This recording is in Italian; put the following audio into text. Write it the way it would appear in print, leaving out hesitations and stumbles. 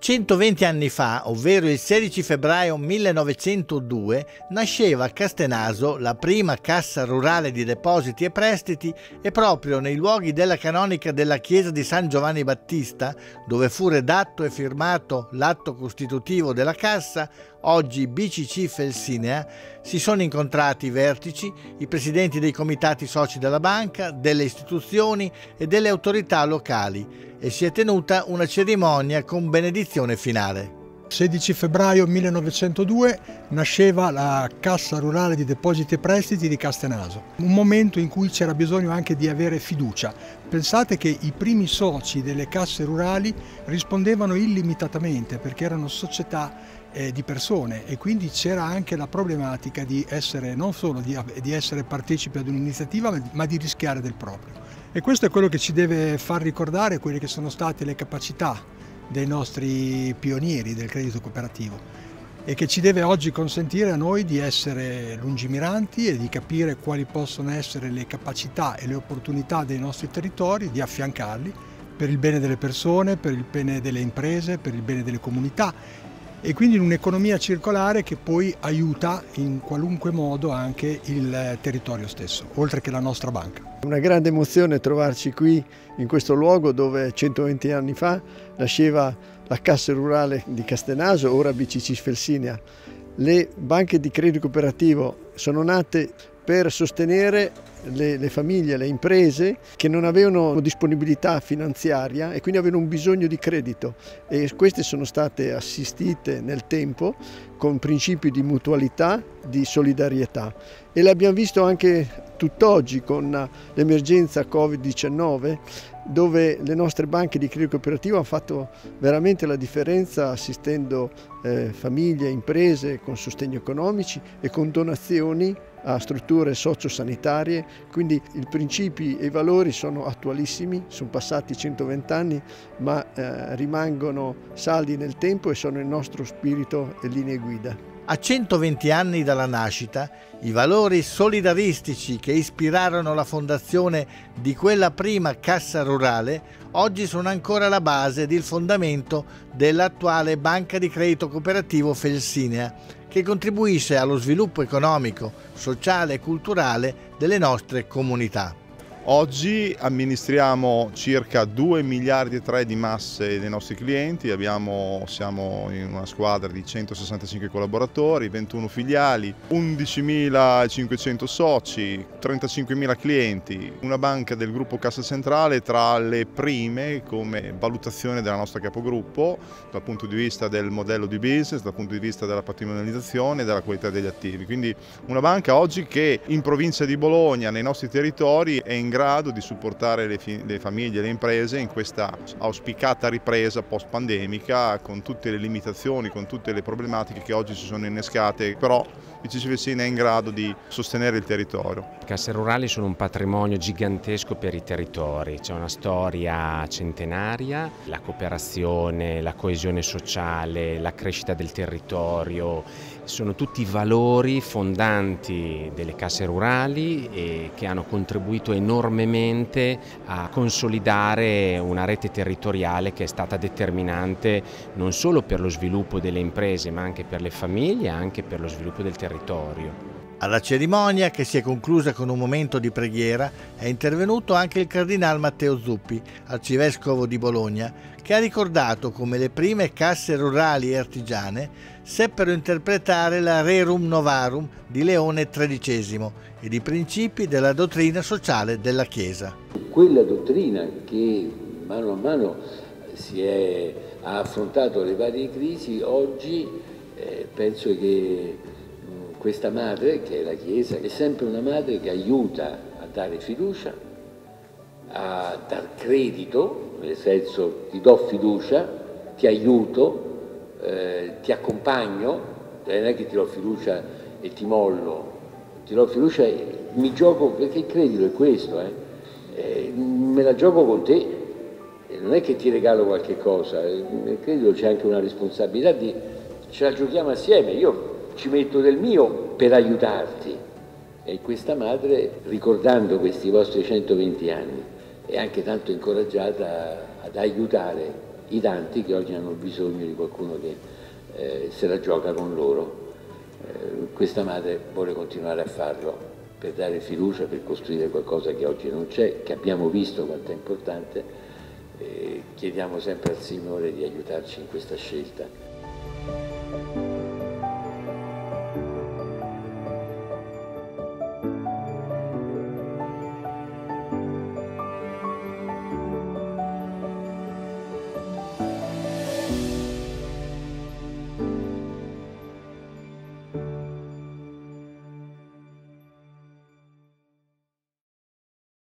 120 anni fa, ovvero il 16 febbraio 1902, nasceva a Castenaso la prima Cassa Rurale di Depositi e Prestiti e proprio nei luoghi della canonica della chiesa di San Giovanni Battista, dove fu redatto e firmato l'atto costitutivo della Cassa, oggi BCC Felsinea, si sono incontrati i vertici, i presidenti dei comitati soci della banca, delle istituzioni e delle autorità locali e si è tenuta una cerimonia con benedizione finale. 16 febbraio 1902 nasceva la Cassa Rurale di Depositi e Prestiti di Castenaso, un momento in cui c'era bisogno anche di avere fiducia. Pensate che i primi soci delle casse rurali rispondevano illimitatamente perché erano società di persone e quindi c'era anche la problematica di essere non solo di essere partecipi ad un'iniziativa ma di rischiare del proprio. E questo è quello che ci deve far ricordare quelle che sono state le capacità dei nostri pionieri del credito cooperativo e che ci deve oggi consentire a noi di essere lungimiranti e di capire quali possono essere le capacità e le opportunità dei nostri territori, di affiancarli per il bene delle persone, per il bene delle imprese, per il bene delle comunità e quindi in un'economia circolare che poi aiuta in qualunque modo anche il territorio stesso, oltre che la nostra banca. È una grande emozione trovarci qui in questo luogo dove 120 anni fa nasceva la Cassa Rurale di Castenaso, ora BCC Felsinea. Le banche di credito cooperativo sono nate per sostenere le famiglie, le imprese che non avevano disponibilità finanziaria e quindi avevano un bisogno di credito e queste sono state assistite nel tempo con principi di mutualità, di solidarietà e l'abbiamo visto anche tutt'oggi con l'emergenza Covid-19 dove le nostre banche di credito cooperativo hanno fatto veramente la differenza assistendo famiglie, imprese con sostegno economici e con donazioni a strutture sociosanitarie, quindi i principi e i valori sono attualissimi, sono passati 120 anni ma rimangono saldi nel tempo e sono il nostro spirito e linee guida. A 120 anni dalla nascita, i valori solidaristici che ispirarono la fondazione di quella prima Cassa Rurale oggi sono ancora la base ed il fondamento dell'attuale Banca di Credito Cooperativo Felsinea, che contribuisce allo sviluppo economico, sociale e culturale delle nostre comunità. Oggi amministriamo circa 2 miliardi e 3 di masse dei nostri clienti, siamo in una squadra di 165 collaboratori, 21 filiali, 11.500 soci, 35.000 clienti, una banca del gruppo Cassa Centrale tra le prime come valutazione della nostra capogruppo dal punto di vista del modello di business, dal punto di vista della patrimonializzazione e della qualità degli attivi. Quindi una banca oggi che in provincia di Bologna, nei nostri territori, è in grado di supportare le famiglie e le imprese in questa auspicata ripresa post-pandemica con tutte le limitazioni, con tutte le problematiche che oggi si sono innescate, però BCC Felsinea è in grado di sostenere il territorio. Le casse rurali sono un patrimonio gigantesco per i territori, c'è una storia centenaria, la cooperazione, la coesione sociale, la crescita del territorio, sono tutti valori fondanti delle casse rurali e che hanno contribuito enormemente a consolidare una rete territoriale che è stata determinante non solo per lo sviluppo delle imprese ma anche per le famiglie e anche per lo sviluppo del territorio. Alla cerimonia, che si è conclusa con un momento di preghiera, è intervenuto anche il cardinal Matteo Zuppi, arcivescovo di Bologna, che ha ricordato come le prime casse rurali e artigiane seppero interpretare la Rerum Novarum di Leone XIII ed i principi della dottrina sociale della Chiesa. Quella dottrina che mano a mano ha affrontato le varie crisi, oggi penso che questa madre, che è la Chiesa, è sempre una madre che aiuta a dare fiducia, a dar credito, nel senso ti do fiducia, ti aiuto, ti accompagno, non è che ti do fiducia e ti mollo, ti do fiducia e mi gioco, perché il credito è questo, me la gioco con te, non è che ti regalo qualche cosa, nel credito c'è anche una responsabilità ce la giochiamo assieme, io ci metto del mio per aiutarti. E questa madre, ricordando questi vostri 120 anni, è anche tanto incoraggiata ad aiutare i tanti che oggi hanno bisogno di qualcuno che se la gioca con loro. Questa madre vuole continuare a farlo per dare fiducia, per costruire qualcosa che oggi non c'è, che abbiamo visto quanto è importante. Chiediamo sempre al Signore di aiutarci in questa scelta.